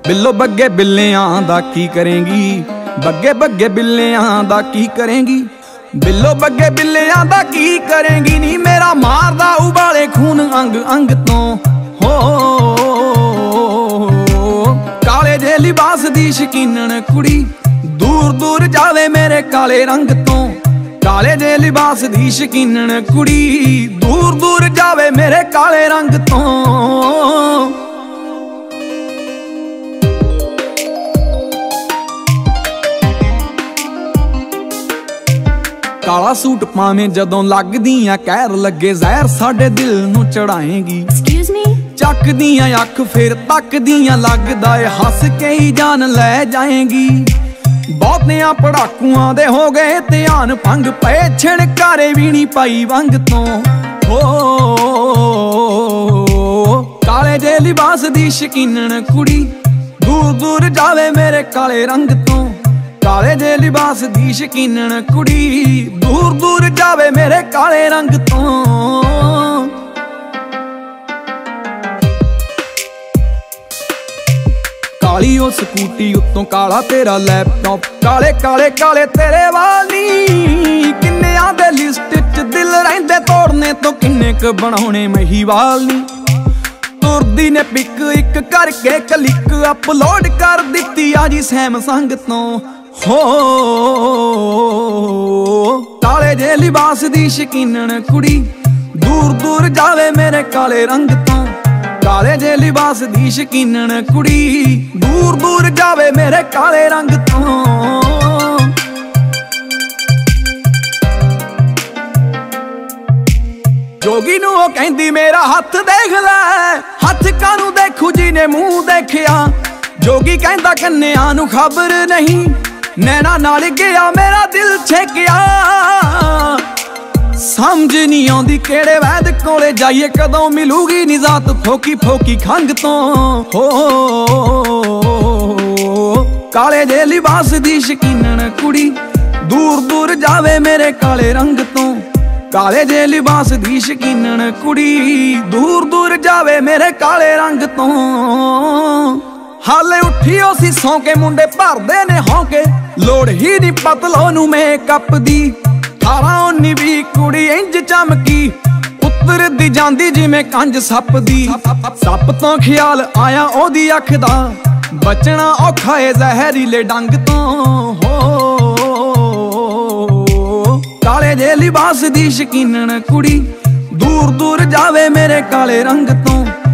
बिल्लो बग्गे बिल्लियां दा की करेंगी, बग्गे बग्गे बिल्लियां दा की करेंगी, बिल्लो बग्गे बिल्लियां दा की करेंगी। नी मेरा मारदा उबाले खून अंग अंग तो हो, काले जे लिबास दी शकीनन कुड़ी दूर दूर जावे मेरे काले रंग तो, काले जे लिबास दी शकीनन कुड़ी दूर दूर जावे मेरे काले रंग तो। काला सूट पावें जदों लगदियां कहर लगे जहर साडे दिल नूं चढ़ाएंगी। चकदियां अख फिर तकदियां लगदा ए हस के ही जान लै जाएंगी। बहुतियां पड़ाकुआं दे हो गए ध्यान भंग पे छिड़कारे भी नहीं पाई वंग तो हो, काले जे लिबास दी शकीनन कुड़ी दूर दूर जावे मेरे काले रंग तो, काले जे लिबास दी शकीनन कुड़ी दूर दूर जावे मेरे काले रंग तो। काली ओ स्कूटी उत्तों काला तेरा लैपटॉप, काले काले काले तेरे वाली किन्ने दे लिस्ट च दिल रहिंदे तोड़ने तो किन्ने क बनाने महीवाल नी। तुरदी ने पिक एक करके क्लिक अपलोड कर दित्ती आजी सैमसंग तो हो, काले जे लिबास दी शकीनन कुड़ी दूर दूर जावे मेरे काले रंग तो, काले जे लिबास दी शकीनन कुड़ी दूर दूर जावे मेरे काले रंग तो। जोगी नू ओ कहंदी मेरा हथ देख लै, हथ कानू देखू जी ने मुंह देखिया। जोगी कहंदा कन्या नू खबर नहीं, नैना नाल गया मेरा दिल छेकिया। समझ नहीं आउंदी केड़े वैद कोले जाइए, कदों मिलूगी निजात फोकी फोकी खंग तो हो, काले जे लिबास दी शकीनन कुड़ी दूर दूर जावे मेरे काले रंग तो, काले जे लिबास दी शकीनन कुड़ी दूर दूर जावे मेरे काले रंग तो। हाले उठी सी सौ के मुंडे भरदे ने होके, लोड़ ही नहीं पतलो नू मेकअप दी। 18-19 भी कुड़ी इंज चमकी उतर दी जांदी जिवें कंज सप दी। सप तो ख्याल आया ओदी अख दा, बचना औखा है जहरीले डंग तो हो, काले जे लिबास दी शकीनन कुड़ी दूर दूर जावे मेरे काले रंग तो।